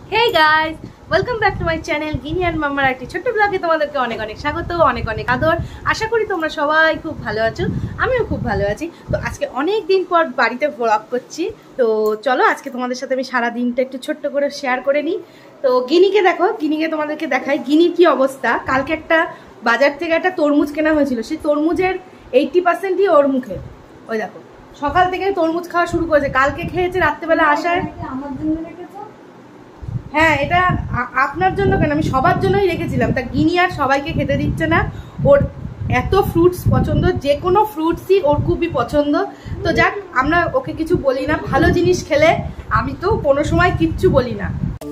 Hey guys, welcome back to my channel Gini and Mammar একটি ছোট্ট ব্লগে তোমাদেরকে অনেক অনেক স্বাগত, অনেক অনেক আদর। আশা করি তোমরা সবাই খুব ভালো আছো, আমিও খুব ভালো আছি। তো আজকে অনেক দিন পর বাড়িতে ব্লগ করছি। তো চলো আজকে তোমাদের সাথে আমি সারা দিনটা একটু ছোট্ট করে শেয়ার করে নিই। তো গিনিকে দেখো, গিনিকে তোমাদেরকে দেখাই গিনির কি অবস্থা। কালকে একটা বাজার থেকে একটা তরমুজ কেনা হয়েছিল, সেই তরমুজের 80%ই ওর মুখে। ওই দেখো সকাল থেকে তরমুজ খাওয়া শুরু করেছে, কালকে খেয়েছে রাত্রেবেলা আসায়। আমার জন্য হ্যাঁ, এটা আপনার জন্য কেন, আমি সবার জন্যই রেখেছিলাম। তা গিনি আর সবাইকে খেতে দিচ্ছে না। ওর এত ফ্রুটস পছন্দ, যে কোনো ফ্রুটসই ওর খুবই পছন্দ। তো যাক, আমরা ওকে কিছু বলি না। ভালো জিনিস খেলে আমি তো কোনো সময় কিচ্ছু বলি না।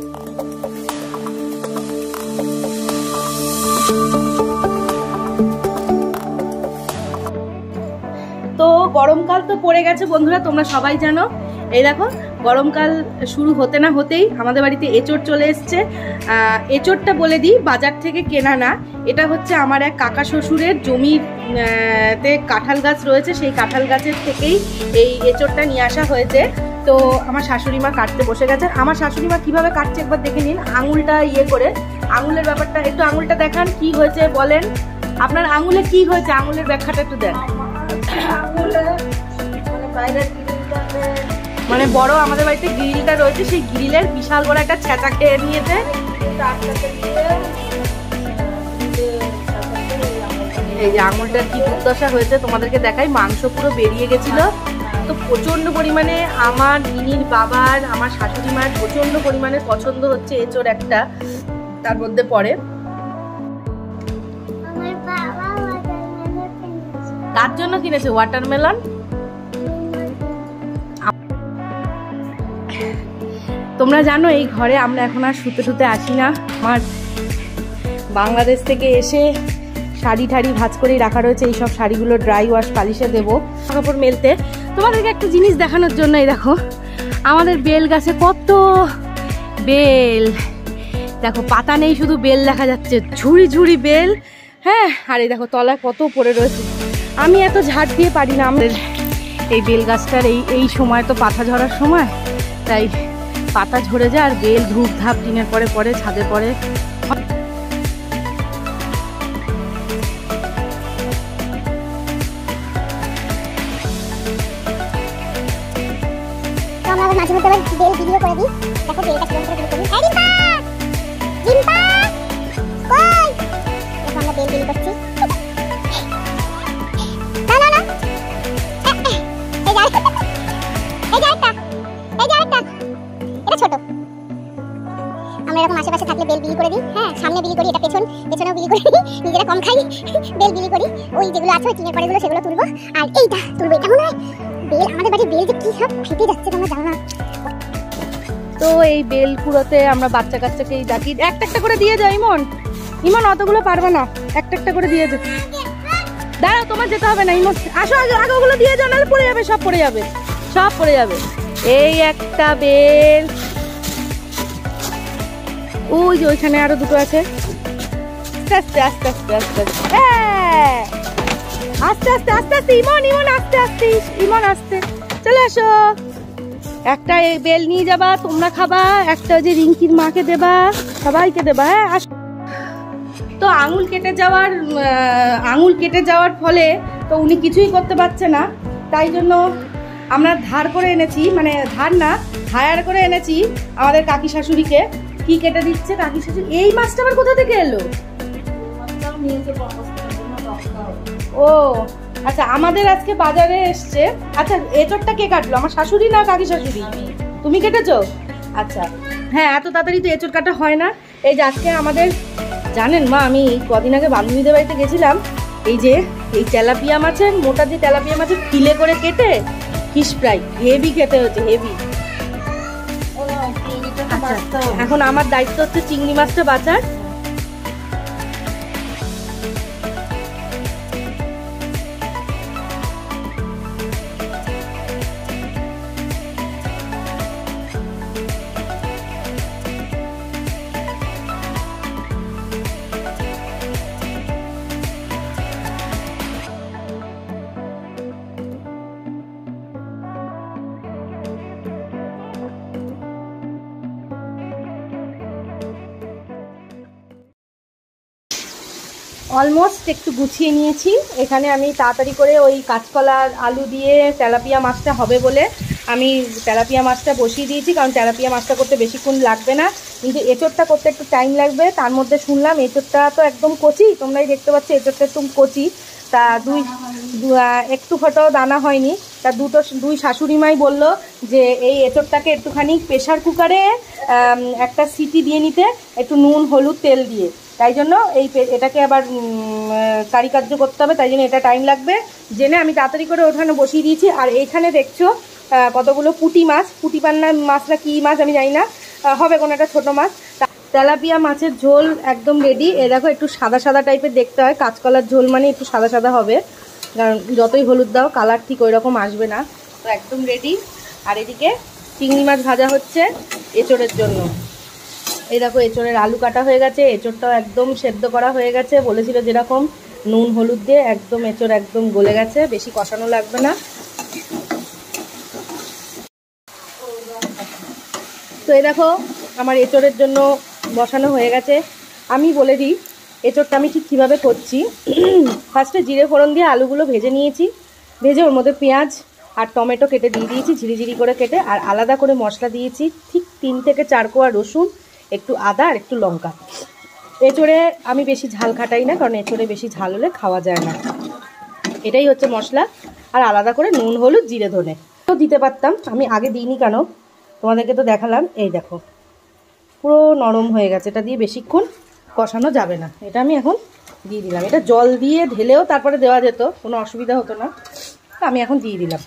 তো গরমকাল তো পড়ে গেছে বন্ধুরা, তোমরা সবাই জানো। এই দেখো গরমকাল শুরু হতে না হতেই আমাদের বাড়িতে এঁচোড় চলে এসছে। এঁচোড়টা বলে দিই, বাজার থেকে কেনা না। এটা হচ্ছে আমার এক কাকা শ্বশুরের জমিতে কাঁঠাল গাছ রয়েছে, সেই কাঁঠাল গাছের থেকেই এই এঁচোড়টা নিয়ে আসা হয়েছে। তো আমার শাশুড়ি মা কাটতে বসে গেছে। আমার শাশুড়ি মা কীভাবে কাটছে একবার দেখে নিন। আঙুলটা করে, আঙুলের ব্যাপারটা একটু, আঙুলটা দেখান কি হয়েছে বলেন। আপনার আঙুলে কি হয়েছে, আঙুলের ব্যাখ্যাটা একটু দেন। মানে বড় আমাদের বাড়িতে গ্রিলটা রয়েছে, সেই গ্রিলের বিশাল বড় একটা ছেঁচা খেয়ে নিয়েছে। এই যে আঙুলটার কি দুর্দশা হয়েছে তোমাদেরকে দেখাই। মাংস পুরো বেরিয়ে গেছিল। তো প্রচন্ড পরিমাণে আমার গিনির বাবার, আমার শাশুড়ি মায়ের প্রচন্ড পরিমাণে পছন্দ হচ্ছে এঁচোড়, একটা তার মধ্যে পড়ে। তার জন্য কিনেছে ওয়াটারমেলন। তোমরা জানো এই ঘরে আমরা এখন আর শুতে শুতে আসি না। আমার বাংলাদেশ থেকে এসে শাড়ি ঠাড়ি ভাঁজ করেই রাখা রয়েছে। এই সব শাড়িগুলো ড্রাই ওয়াশ পালিশে দেবো কাপড় মেলতে। তোমাদেরকে একটা জিনিস দেখানোর জন্য, এই দেখো আমাদের বেল গাছে কত বেল। দেখো পাতা নেই, শুধু বেল দেখা যাচ্ছে, ঝুড়ি ঝুড়ি বেল। হ্যাঁ, আর এই দেখো তলায় কত পড়ে রয়েছে। আমি এত ঝাড় দিয়ে পারি না। আমাদের এই বেল গাছটার এই সময় তো পাতা ঝরার সময়, তাই পাতা ঝরে যায় আর বেল ধূপ ধাপ টিনের পরে পরে ছাদে পড়ে। আমরা মাঝে মধ্যে আবার বেল ভিডিও করে দিই। দেখো বেলটা কেমন করে ভিডিও করি। রিম্পা কই, দেখো আমরা বেল ভিডিও করছি। না না না, এই যা এটা ছোট। আমরা এরকম আশেপাশে থাকলে বেল বিলি করে দিই। হ্যাঁ, সামনে বিলি করি, এটা পেছনেও বিলি করি। নিজেরা কম খাই, বেল বিলি করি। ওই যেগুলো আছে ওই টিনের পরেগুলো সেগুলো তুলবো, আর এইটা তুলবো। এটা মনে হয় বেল, আমাদের বাড়ির বেল যে কি সব ফেটে যাচ্ছে তোমরা জানো না। তো এই বেল কুড়োতে আমরা বাচ্চা কাচ্চাকেই ডাকি, একটা একটা করে দিয়ে যাও। ইমন অতগুলো পারবে না, একটা একটা করে দিয়ে যাও। দাঁড়াও, তোমার যেতে হবে না ইমন, আসো আগে ওগুলো দিয়ে যাও, নাহলে পড়ে যাবে, সব পড়ে যাবে, সব পড়ে যাবে। এই একটা বেল, ওই যে ওইখানে আরো দুটো আছে। আস্তে আস্তে আস্তে আস্তে আস্তে হ্যাঁ, আস্তে আস্তে আস্তে আস্তে ইমন আস্তে আস্তে, ইমন আস্তে। চলে আসো, একটা বেল নিয়ে যাবা, তোমরা খাবা, একটা যে রিঙ্কির মাকে দেবা, সবাইকে দেবা। হ্যাঁ আসো। তো আঙুল কেটে যাওয়ার ফলে তো উনি কিছুই করতে পারছে না। তাই জন্য আমরা ধার করে এনেছি, মানে ধার না, হায়ার করে এনেছি আমাদের কাকি শাশুড়িকে। কি কেটে দিচ্ছে কাকি শাশুড়ি? এই মাছটা আবার কোথা থেকে এলো? ও আচ্ছা, আমাদের আজকে বাজারে এসছে। আচ্ছা, এঁচোড়টা কে কাটলো, আমার শাশুড়ি না কাকি শাশুড়ি? তুমি কেটেছো? আচ্ছা হ্যাঁ, এত তাড়াতাড়ি তো এঁচোড় কাটা হয় না। এই যে আজকে আমাদের, জানেন মা, আমি কদিন আগে বান্ধবীদের বাড়িতে গেছিলাম। এই যে এই তেলাপিয়া মাছের, মোটা যে তেলাপিয়া মাছের ফিলে করে কেটে ফিশ ফ্রাই, হেভি খেতে হচ্ছে, হেভি। এখন আমার দায়িত্ব হচ্ছে চিংড়ি মাছটা বাঁচার। অলমোস্ট একটু গুছিয়ে নিয়েছি। এখানে আমি তাড়াতাড়ি করে ওই কাঁচকলার আলু দিয়ে তেলাপিয়া মাছটা হবে বলে আমি তেলাপিয়া মাছটা বসিয়ে দিয়েছি, কারণ তেলাপিয়া মাছটা করতে বেশিক্ষণ লাগবে না, কিন্তু এঁচোড়টা করতে একটু টাইম লাগবে। তার মধ্যে শুনলাম এঁচোড়টা তো একদম কচি, তোমরাই দেখতে পাচ্ছ এঁচোড়টা একদম কচি, তা একটু ফোটাও দানা হয়নি। তা দুই শাশুড়ি মাই বললো যে এই এঁচোড়টাকে একটুখানি প্রেশার কুকারে একটা সিটি দিয়ে নিতে, একটু নুন হলুদ তেল দিয়ে। তাই জন্য এটাকে আবার কারিকার্য করতে হবে, তাই জন্য এটা টাইম লাগবে জেনে আমি তাড়াতাড়ি করে ওখানে বসিয়ে দিয়েছি। আর এইখানে দেখছো কতগুলো পুঁটি মাছ, পুঁটি পান্না মাছ না কী মাছ আমি জানি না, হবে কোনো একটা ছোটো মাছ। তেলাপিয়া মাছের ঝোল একদম রেডি। এ দেখো একটু সাদা সাদা টাইপের দেখতে হয়, কাঁচকলার ঝোল মানে একটু সাদা সাদা হবে, কারণ যতই হলুদ দাও কালার ঠিক ওই রকম আসবে না। তো একদম রেডি। আর এদিকে চিংড়ি মাছ ভাজা হচ্ছে এঁচোড়ের জন্য। এই দেখো এঁচোড়ের আলু কাটা হয়ে গেছে, এঁচোড়টাও একদম সেদ্ধ করা হয়ে গেছে, বলেছিল যেরকম নুন হলুদ দিয়ে একদম এঁচোড় একদম গলে গেছে, বেশি কষানো লাগবে না। তো এই দেখো আমার এঁচোড়ের জন্য বসানো হয়ে গেছে। আমি বলে দিই এঁচোড়টা আমি ঠিক কীভাবে করছি। ফার্স্টে জিরে ফোড়ন দিয়ে আলুগুলো ভেজে নিয়েছি, ভেজে ওর মধ্যে পেঁয়াজ আর টমেটো কেটে দিয়ে দিয়েছি ঝিরিঝিরি করে কেটে, আর আলাদা করে মশলা দিয়েছি ঠিক 3 থেকে 4 কোয়া রসুন, একটু আদা আর একটু লঙ্কা। এঁচোড়ে আমি বেশি ঝাল খাটাই না, কারণ এঁচোড়ে বেশি ঝাল হলে খাওয়া যায় না। এটাই হচ্ছে মশলা। আর আলাদা করে নুন হলুদ জিরে ধনে তো দিতে পারতাম, আমি আগে দিইনি কেন, তোমাদেরকে তো দেখালাম। এই দেখো পুরো নরম হয়ে গেছে, এটা দিয়ে বেশিক্ষণ কষানো যাবে না, এটা আমি এখন দিয়ে দিলাম। এটা জল দিয়ে ঢেলেও তারপরে দেওয়া যেত, কোনো অসুবিধা হতো না, আমি এখন দিয়ে দিলাম।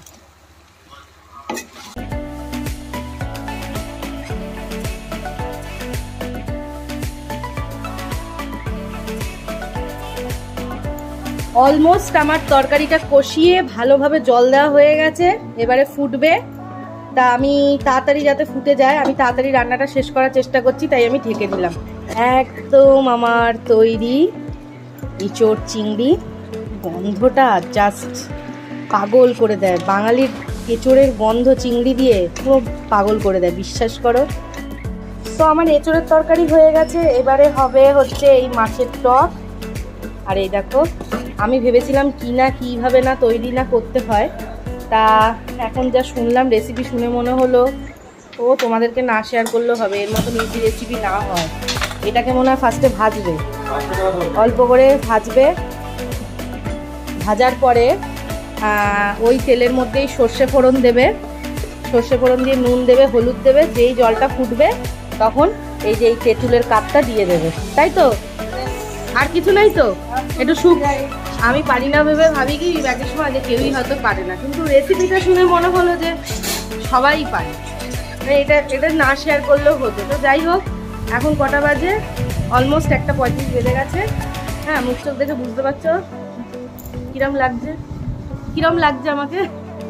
অলমোস্ট আমার তরকারিটা কষিয়ে ভালোভাবে জল দেওয়া হয়ে গেছে, এবারে ফুটবে। তা আমি তাড়াতাড়ি যাতে ফুটে যায়, আমি তাড়াতাড়ি রান্নাটা শেষ করার চেষ্টা করছি, তাই আমি ঢেকে দিলাম। একদম আমার তৈরি এঁচোড় চিংড়ি, গন্ধটা জাস্ট পাগল করে দেয়। বাঙালির এঁচোড়ের গন্ধ চিংড়ি দিয়ে পুরো পাগল করে দেয়, বিশ্বাস করো। তো আমার এঁচোড়ের তরকারি হয়ে গেছে, এবারে হবে হচ্ছে এই মাছের টক। আর এই দেখো আমি ভেবেছিলাম কীভাবে না তৈরি না করতে হয়, তা এখন যা শুনলাম রেসিপি শুনে মনে হলো ও তোমাদেরকে না শেয়ার করলেও হবে, এর মতন ইজি রেসিপি না হয়। এটাকে মনে হয় ফার্স্টে ভাজবে, অল্প করে ভাজবে, ভাজার পরে ওই তেলের মধ্যেই সর্ষে ফোড়ন দেবে, সর্ষে ফোড়ন দিয়ে নুন দেবে হলুদ দেবে, যেই জলটা ফুটবে তখন এই যে এই তেঁতুলের কাপটা দিয়ে দেবে, তাই তো? আর কিছু নাই তো? একটু আমি পারি না ভেবে ভাবি কি ব্যাগের সময় যে কেউই হয়তো পারে না, কিন্তু রেসিপিটা শুনে মনে হলো যে সবাই পারে, এটা না শেয়ার করলেও হতো। তো যাই হোক, এখন কটা বাজে? অলমোস্ট 1:35 বেজে গেছে। হ্যাঁ, মুখ চোখ দেখে বুঝতে পারছো কিরম লাগছে আমাকে,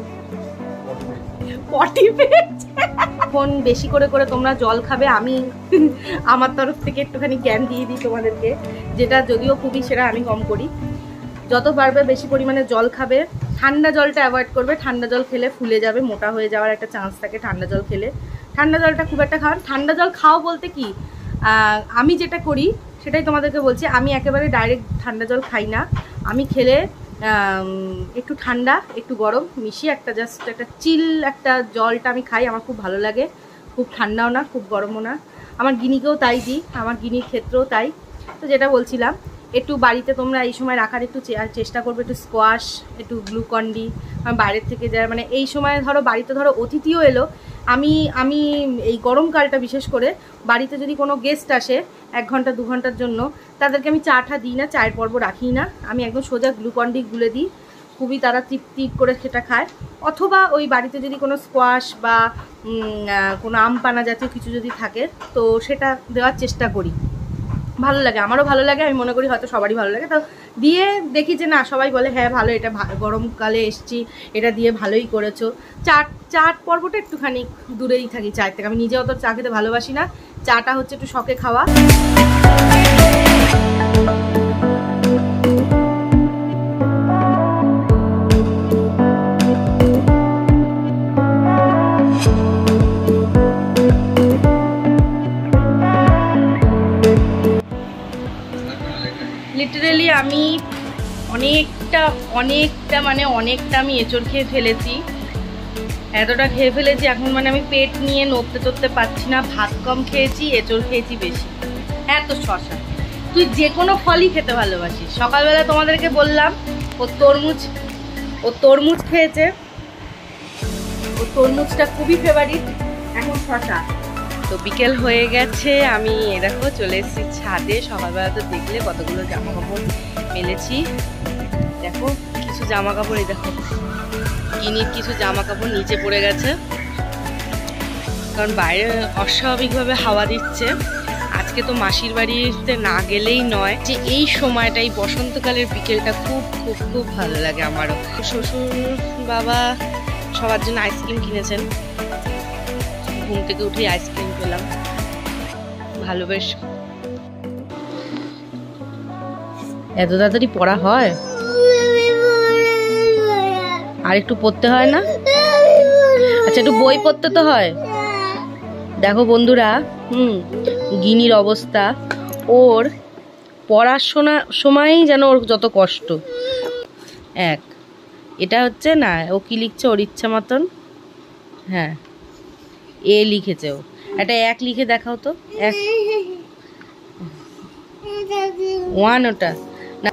পটি পেয়েছে। এখন বেশি করে তোমরা জল খাবে, আমি আমার তরফ থেকে একটুখানি জ্ঞান দিয়ে দিই তোমাদেরকে, যেটা যদিও খুবই সেটা আমি কম করি। যত পারবে বেশি পরিমাণে জল খাবে, ঠান্ডা জলটা অ্যাভয়েড করবে, ঠান্ডা জল খেলে ফুলে যাবে, মোটা হয়ে যাওয়ার একটা চান্স থাকে ঠান্ডা জল খেলে। ঠান্ডা জলটা খুব একটা খাওয়ান, ঠান্ডা জল খাও বলতে কি আমি যেটা করি সেটাই তোমাদেরকে বলছি। আমি একেবারে ডাইরেক্ট ঠান্ডা জল খাই না, আমি খেলে একটু ঠান্ডা একটু গরম মিশিয়ে জাস্ট একটা চিল একটা জলটা আমি খাই, আমার খুব ভালো লাগে। খুব ঠান্ডাও না খুব গরমও না, আমার গিনিকেও তাই দিই, আমার গিনির ক্ষেত্রেও তাই। তো যেটা বলছিলাম, একটু বাড়িতে তোমরা এই সময় রাখার একটু চেষ্টা করবে, একটু স্কোয়াশ, একটু গ্লুকন্ডি। বাইরের থেকে যারা মানে এই সময় ধরো বাড়িতে ধরো অতিথিও এলো, আমি এই গরমকালটা বিশেষ করে বাড়িতে যদি কোনো গেস্ট আসে 1 ঘন্টা 2 ঘন্টার জন্য, তাদেরকে আমি চাটা দিই না, চায়ের পর্ব রাখি না, আমি একদম সোজা গ্লুকন্ডি গুলে দিই, খুবই তারা তৃপ্তি করে সেটা খায়। অথবা ওই বাড়িতে যদি কোনো স্কোয়াশ বা কোনো আম পানা জাতীয় কিছু যদি থাকে তো সেটা দেওয়ার চেষ্টা করি, ভালো লাগে, আমারও ভালো লাগে, আমি মনে করি হয়তো সবারই ভালো লাগে। তো দিয়ে দেখি যে না সবাই বলে হ্যাঁ ভালো, এটা গরমকালে এসছি, এটা দিয়ে ভালোই করেছো। চাট পর্বটা একটুখানি দূরেই থাকি চায়ের থেকে, আমি নিজেও তো চা খেতে ভালোবাসি না, চাটা হচ্ছে একটু শখে খাওয়া। লিটারেলি আমি অনেকটা মানে অনেকটা আমি এঁচড় খেয়ে ফেলেছি, এতটা খেয়ে ফেলেছি এখন মানে আমি পেট নিয়ে নড়তে পারছি না। ভাত কম খেয়েছি, এঁচড় খেয়েছি বেশি। হ্যাঁ তো শশা, তুই যে কোনো ফলই খেতে ভালোবাসিস। সকালবেলা তোমাদেরকে বললাম ও তরমুজ খেয়েছে, ও তরমুজটা খুবই ফেভারিট, এখন শশা। তো বিকেল হয়ে গেছে, আমি দেখো চলে এসেছি ছাদে। সকালবেলা তো দেখলে কতগুলো জামা কাপড় মেলেছি। দেখো কিছু জামা কাপড়, এই দেখো গিনির কিছু জামা কাপড় নিচে পড়ে গেছে, কারণ বাইরে অস্বাভাবিকভাবে হাওয়া দিচ্ছে। আজকে তো মাসির বাড়িতে না গেলেই নয়, যে এই সময়টাই বসন্তকালের বিকেলটা খুব খুব খুব ভালো লাগে আমারও। শ্বশুর বাবা সবার জন্য আইসক্রিম কিনেছেন, ঘুম থেকে উঠে আইসক্রিম পেলাম, ভালো বেশ। এত তাড়াতাড়ি পড়া হয়? আর একটু পড়তে হয় না? আচ্ছা একটু বই পড়তে তো হয়। দেখো বন্ধুরা, গিনির অবস্থা, ওর পড়াশোনার সময়ই যেন ওর যত কষ্ট। এটা হচ্ছে না, ও কি লিখছে ওর ইচ্ছা মতন। হ্যাঁ এ লিখেছে, ও একটা এক লিখে দেখাও তো, এক ওয়ান ওটা না।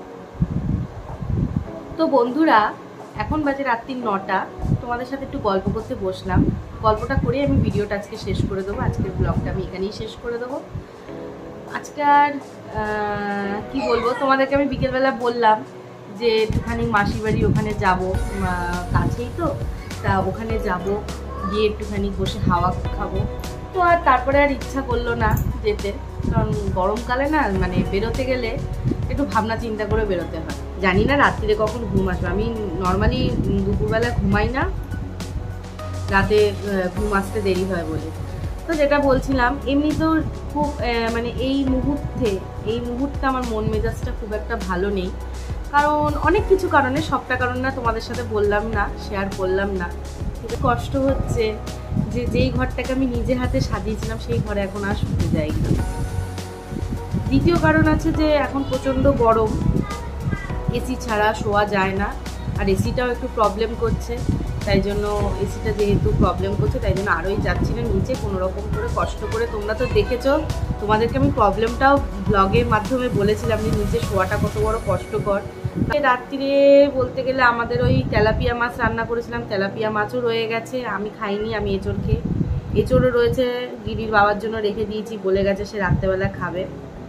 তো বন্ধুরা এখন বাজে রাত্রি 9টা, তোমাদের সাথে একটু গল্প করতে বসলাম। গল্পটা করে আমি ভিডিওটা আজকে শেষ করে দেবো, আজকের ব্লগটা আমি এখানেই শেষ করে দেবো। আজকাল কি বলবো তোমাদেরকে, আমি বিকেলবেলা বললাম যে একটুখানি মাসির বাড়ি ওখানে যাব, কাছেই তো, তা ওখানে যাব, গিয়ে একটুখানি বসে হাওয়া খাবো। তো আর তারপরে আর ইচ্ছা করলো না যেতে, কারণ গরমকালে না মানে বেরোতে গেলে একটু ভাবনা চিন্তা করে বেরোতে হয়। জানি না রাত্রিরে কখন ঘুম আসবে, আমি নর্মালি দুপুরবেলা ঘুমাই না, রাতে ঘুম আসতে দেরি হয় বলে। তো যেটা বলছিলাম, এমনি তো খুব মানে এই মুহূর্তে আমার মন মেজাজটা খুব একটা ভালো নেই, কারণ অনেক কিছু কারণে, সবটা কারণ না তোমাদের সাথে বললাম না, শেয়ার করলাম না। কিন্তু কষ্ট হচ্ছে যে যেই ঘরটাকে আমি নিজে হাতে সাজিয়েছিলাম সেই ঘরে এখন আর শুতে যাই না। দ্বিতীয় কারণ আছে যে এখন প্রচণ্ড গরম, এসি ছাড়া শোয়া যায় না, আর এসিটাও একটু প্রবলেম করছে, তাই জন্য এসিটা যেহেতু প্রবলেম করছে তাই জন্য আরোই যাচ্ছি না নিচে কোনো রকম করে কষ্ট করে। তোমরা তো দেখেছো, তোমাদেরকে আমি প্রবলেমটাও ব্লগের মাধ্যমে বলেছিলাম যে নিচে শোয়াটা কত বড় কষ্টকর। রাত্রিরে বলতে গেলে আমাদের ওই তেলাপিয়া মাছ রান্না করেছিলাম, তেলাপিয়া মাছও রয়ে গেছে, আমি খাইনি, আমি এঁচড় খেয়ে, এঁচড়ও রয়েছে, গিরির বাবার জন্য রেখে দিয়েছি, বলে গেছে সে রাত্রেবেলা খাবে।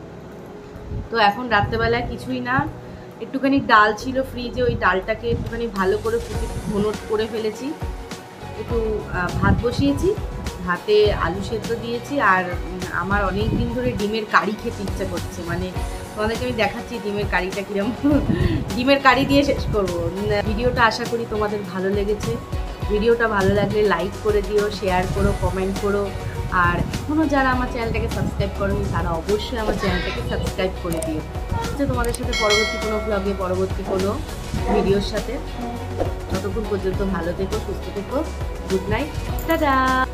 তো এখন রাত্রেবেলায় কিছুই না, একটুখানি ডাল ছিল ফ্রিজে, ওই ডালটাকে একটুখানি ভালো করে ঘন করে ফেলেছি, একটু ভাত বসিয়েছি, ভাতে আলু সেদ্ধ দিয়েছি, আর আমার অনেক দিন ধরে ডিমের কারি খেতে ইচ্ছা করছে। মানে তোমাদেরকে আমি দেখাচ্ছি ডিমের কারিটা কিরম, ডিমের কারি দিয়ে শেষ করবো ভিডিওটা। আশা করি তোমাদের ভালো লেগেছে। ভিডিওটা ভালো লাগলে লাইক করে দিও, শেয়ার করো, কমেন্ট করো, আর এখনও যারা আমার চ্যানেলটাকে সাবস্ক্রাইব করেনি তারা অবশ্যই আমার চ্যানেলটাকে সাবস্ক্রাইব করে দিও। তোমাদের সাথে পরবর্তী কোনো ব্লগে, পরবর্তী কোনো ভিডিওর সাথে, ততক্ষণ পর্যন্ত ভালো থেকো, সুস্থ থেকো, গুড নাইট, টাটা।